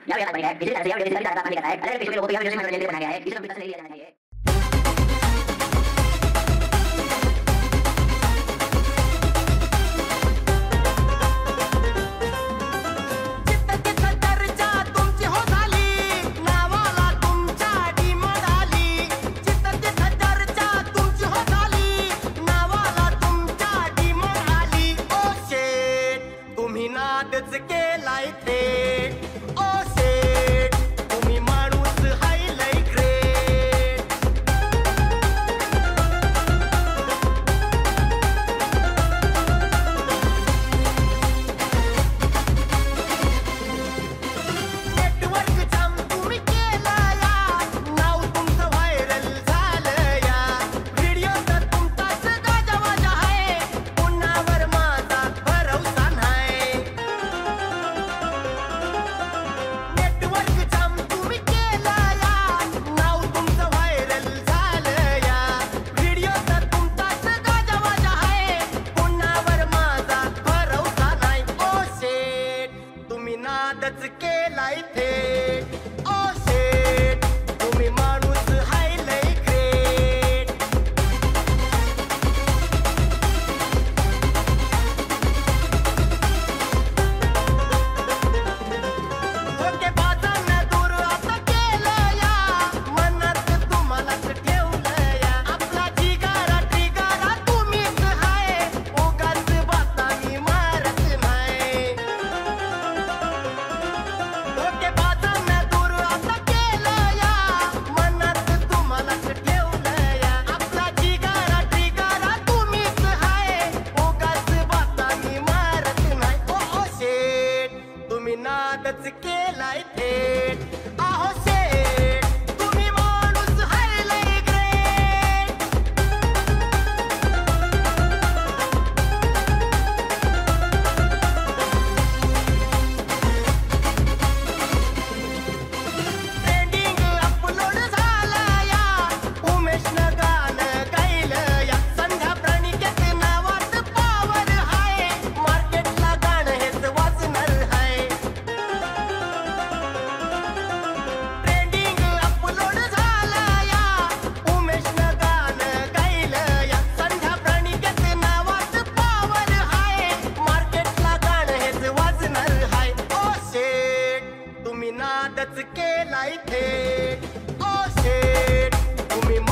यहाँ पे ये बन गया है, किसी तरह से ये सारी पानी करता है, अलग किसी लोगों को यहाँ मनोरंजन के लिए बनाया गया है, इसे विकास नहीं लिया जाना चाहिए। नादच केलाय थेट ओ शेट तुम्ही